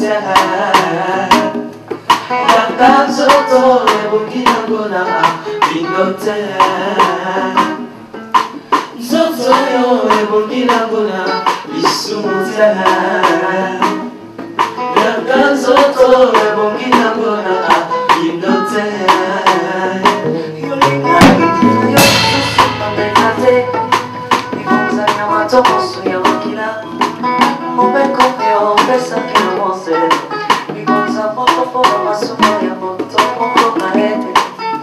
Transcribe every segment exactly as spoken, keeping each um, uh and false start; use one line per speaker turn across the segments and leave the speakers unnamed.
약간 서도 해보긴 하구나 민노태 서서요 해보긴 하구나 미수무태 약간 서도 해보긴 하구나 민노태
Momento yo pensa que no você mi cosa poco poco ma su moya molto poco carete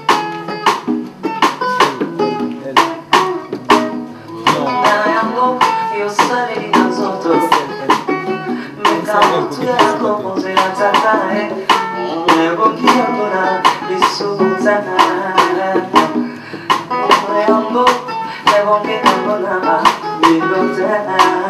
Nayango io sarei di tanto me camo tu ya como se attaccare ne bocchi ancora di su zana Nayango ne bocchi ancora di lontana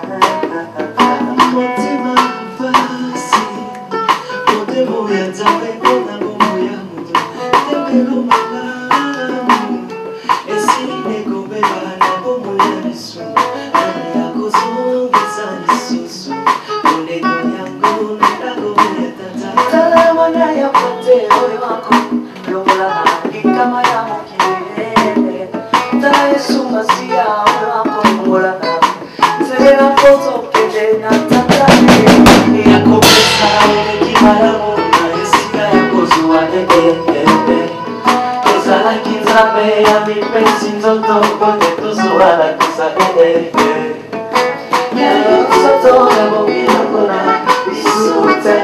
a mi pensiero todo que tu suara que sale ya yo soto de boquilla con la disfrute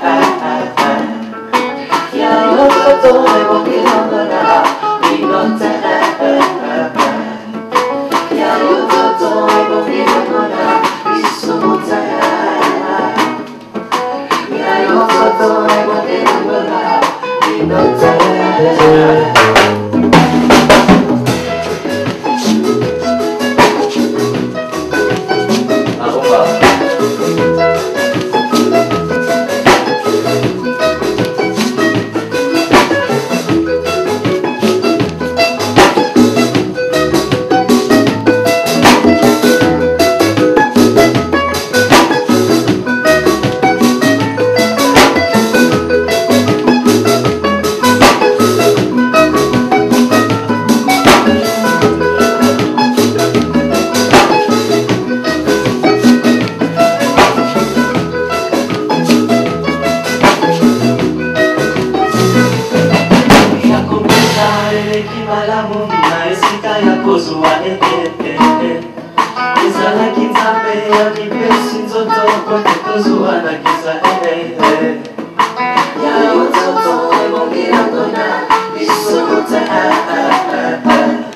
ya yo soto de boquilla con la vinote ya yo soto de boquilla con la disfrute ya yo soto de boquilla con la vinote Kozua eh eh eh Izala kinzabe ya mi pesi nzoto kote kozua na kiza eh eh Ya nzoto ebongira kona Isu mota ah ah ah